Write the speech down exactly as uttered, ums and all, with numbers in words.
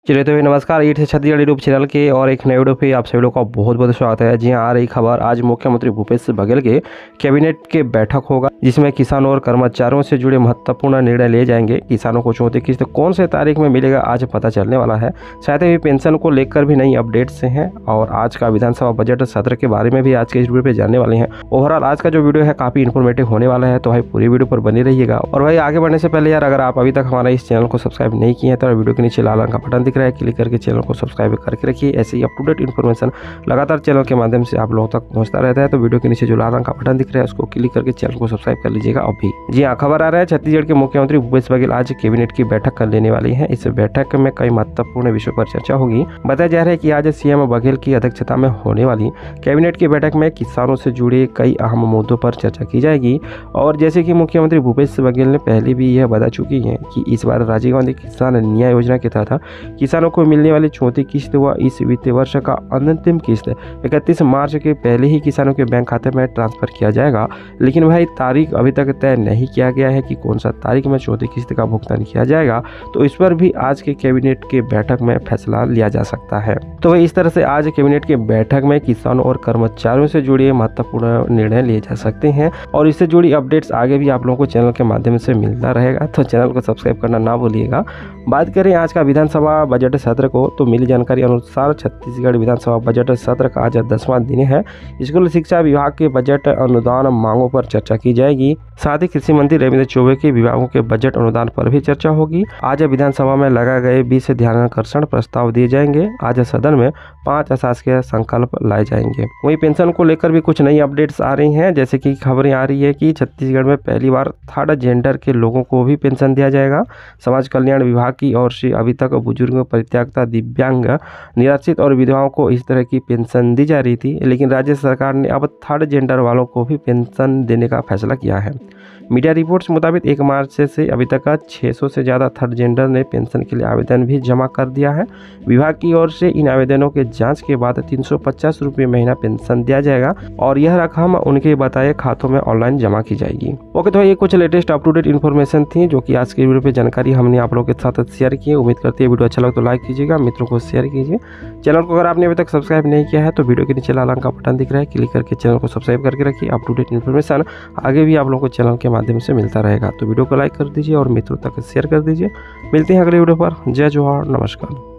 चलिए तो भाई नमस्कार, ये थे छत्तीसगढ़ यूट्यूब चैनल के और एक नए वीडियो पे आप सभी लोग का बहुत बहुत स्वागत है। जी हाँ, आ रही खबर, आज मुख्यमंत्री भूपेश बघेल के कैबिनेट के बैठक होगा जिसमें किसानों और कर्मचारियों से जुड़े महत्वपूर्ण निर्णय लिए जाएंगे। किसानों को चौथी किस्त कौन से तारीख में मिलेगा आज पता चलने वाला है। साथ ही पेंशन को लेकर भी नई अपडेट्स हैं और आज का विधानसभा बजट सत्र के बारे में भी आज के इस वीडियो पे जानने वाले हैं। ओवरऑल आज का जो वीडियो है काफी इन्फॉर्मेटिव होने वाला है, तो भाई पूरी वीडियो पर बने रहिएगा। और भाई आगे बढ़ने से पहले यार, अगर आप अभी तक हमारा इस चैनल को सब्सक्राइब नहीं किए हैं तो वीडियो के नीचे लाल रंग का बटन दिख रहा है, क्लिक करके चैनल को सब्सक्राइब करके रखिए। ऐसे ही अप टू डेट इन्फॉर्मेशन लगातार चैनल के माध्यम से आप लोगों तक पहुंचता रहता है। तो वीडियो के नीचे जो लाल रंग का बटन दिख रहा है उसको क्लिक करके चैनल को सब्सक्राइब कर लीजिएगा अभी। जी हाँ, खबर आ रहा है छत्तीसगढ़ के मुख्यमंत्री भूपेश बघेल आज कैबिनेट की बैठक कर लेने वाली है। इस बैठक में कई महत्वपूर्ण विषयों पर चर्चा होगी। बताया जा रहा है कि आज सीएम बघेल की अध्यक्षता में होने वाली कैबिनेट की बैठक में किसानों से जुड़े कई अहम मुद्दों पर चर्चा की जाएगी। और जैसे कि मुख्यमंत्री भूपेश बघेल ने पहले भी यह बता चुकी है कि इस बार राजीव गांधी किसान न्याय योजना के तहत किसानों को मिलने वाली चौथी किस्त व इस वित्तीय वर्ष का अंतिम किस्त इकतीस मार्च के पहले ही किसानों के बैंक खाते में ट्रांसफर किया जाएगा। लेकिन भाई तारीख अभी तक तय नहीं किया गया है कि कौन सा तारीख में चौथी किस्त का भुगतान किया जाएगा, तो इस पर भी आज के कैबिनेट के बैठक में फैसला लिया जा सकता है। तो वही इस तरह से आज कैबिनेट के बैठक में किसानों और कर्मचारियों से जुड़े महत्वपूर्ण निर्णय लिए जा सकते हैं और इससे जुड़ी अपडेट्स आगे भी आप लोगों को चैनल के माध्यम से मिलता रहेगा, तो चैनल को सब्सक्राइब करना ना भूलिएगा। बात करें आज का विधानसभा बजट सत्र को, तो मिली जानकारी अनुसार छत्तीसगढ़ विधानसभा बजट सत्र का आज दसवां दिन है। स्कूल शिक्षा विभाग के बजट अनुदान मांगों पर चर्चा की जाएगी। साथ ही कृषि मंत्री रविंद्र चौबे के विभागों के बजट अनुदान पर भी चर्चा होगी। आज विधानसभा में लगाए गए बीस ध्यानाकर्षण प्रस्ताव दिए जाएंगे। आज सदन में पांच अशासकीय संकल्प लाए जाएंगे। वहीं पेंशन को लेकर भी कुछ नई अपडेट्स आ रही हैं, जैसे कि खबरें आ रही है कि छत्तीसगढ़ में पहली बार थर्ड जेंडर के लोगों को भी पेंशन दिया जाएगा। समाज कल्याण विभाग की ओर से अभी तक बुजुर्ग, परित्यक्ता, दिव्यांग, निराश्रित और विधवाओं को इस तरह की पेंशन दी जा रही थी, लेकिन राज्य सरकार ने अब थर्ड जेंडर वालों को भी पेंशन देने का फैसला किया है। मीडिया रिपोर्ट्स मुताबिक एक मार्च से, से अभी तक छह सौ से ज़्यादा थर्ड जेंडर ने पेंशन के लिए आवेदन भी जमा कर दिया है। विभाग की ओर से इन आवेदनों के जांच के बाद तीन सौ पचास रुपये महीना पेंशन दिया जाएगा और यह रकम उनके बताए खातों में ऑनलाइन जमा की जाएगी। ओके, तो ये कुछ latest up to date information थी जो कि आज के वीडियो पे जानकारी हमने आप लोगों के साथ शेयर की है। उम्मीद करते हैं वीडियो अच्छा लगा तो लाइक कीजिएगा, मित्रों को शेयर कीजिए। चैनल को अगर आपने अभी तक सब्सक्राइब नहीं किया है तो वीडियो के नीचे लाल रंग का बटन दिख रहा है, क्लिक करके चैनल को सब्सक्राइब करके रखिए। अप टू डेट इन्फॉर्मेशन आगे भी आप लोगों को चैनल के माध्यम से मिलता रहेगा। तो वीडियो को लाइक कर दीजिए और मित्रों तक शेयर कर दीजिए। मिलते हैं अगले वीडियो पर। जय जोहार, नमस्कार।